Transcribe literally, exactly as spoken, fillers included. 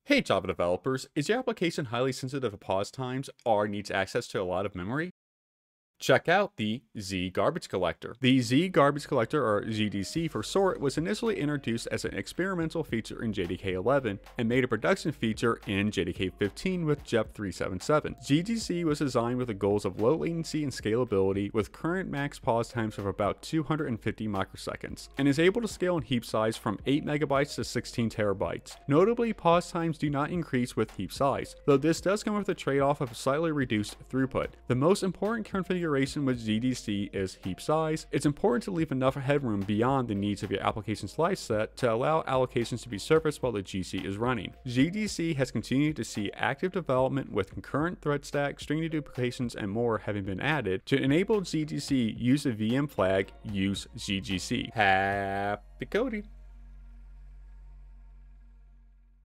Hey Java developers, is your application highly sensitive to pause times or needs access to a lot of memory? Check out the Z garbage collector. The Z garbage collector, or Z D C for short, was initially introduced as an experimental feature in J D K eleven and made a production feature in J D K fifteen with J E P three seventy-seven. Z D C was designed with the goals of low latency and scalability with current max pause times of about two hundred fifty microseconds, and is able to scale in heap size from eight megabytes to sixteen terabytes. Notably, pause times do not increase with heap size, though this does come with a trade-off of slightly reduced throughput. The most important configuration with Z D C is heap size. It's important to leave enough headroom beyond the needs of your application's life set to allow allocations to be surfaced while the G C is running. Z D C has continued to see active development with concurrent thread stack, string deduplications, and more having been added. To enable Z D C, use the V M flag, use Z G C. Happy coding!